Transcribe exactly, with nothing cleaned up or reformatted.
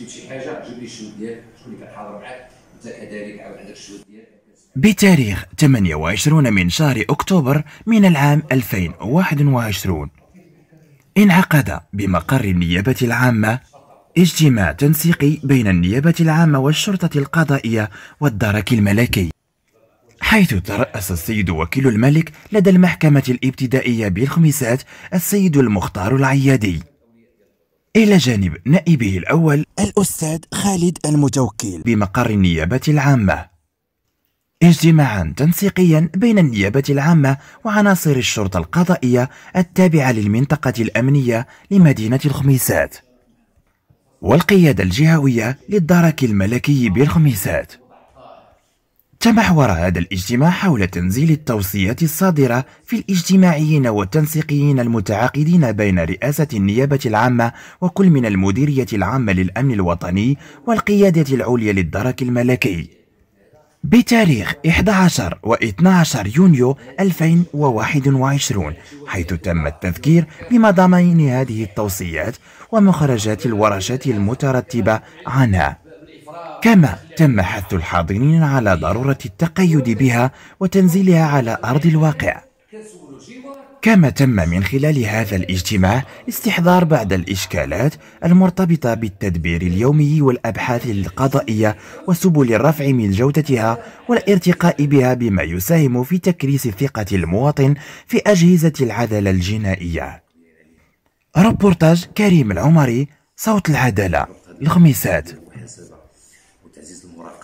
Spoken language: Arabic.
جيب شي حاجه، جيب لي الشهود ديالك، شكون اللي كنحاضر معاك، انت كذلك عاود عندك الشهود ديالك. بتاريخ ثمانية وعشرين من شهر أكتوبر من العام ألفين وواحد وعشرين انعقد بمقر النيابة العامة اجتماع تنسيقي بين النيابة العامة والشرطة القضائية والدرك الملكي، حيث ترأس السيد وكيل الملك لدى المحكمة الابتدائية بالخميسات السيد المختار العيادي، إلى جانب نائبه الأول الأستاذ خالد المتوكل بمقر النيابة العامة، اجتماعا تنسيقيا بين النيابة العامة وعناصر الشرطة القضائية التابعة للمنطقة الأمنية لمدينة الخميسات والقيادة الجهوية للدرك الملكي بالخميسات. تمحور هذا الاجتماع حول تنزيل التوصيات الصادرة في الاجتماعيين والتنسيقيين المتعاقدين بين رئاسة النيابة العامة وكل من المديرية العامة للأمن الوطني والقيادة العليا للدرك الملكي بتاريخ أحد عشر و اثني عشر يونيو ألفين وواحد وعشرين، حيث تم التذكير بمضامين هذه التوصيات ومخرجات الورشات المترتبة عنها، كما تم حث الحاضرين على ضرورة التقيد بها وتنزيلها على أرض الواقع. كما تم من خلال هذا الاجتماع استحضار بعض الإشكالات المرتبطة بالتدبير اليومي والأبحاث القضائية وسبل الرفع من جودتها والارتقاء بها، بما يساهم في تكريس ثقة المواطن في أجهزة العدالة الجنائية. روبورتاج كريم العمري، صوت العدالة، الخميسات. وتعزيز المراقبه.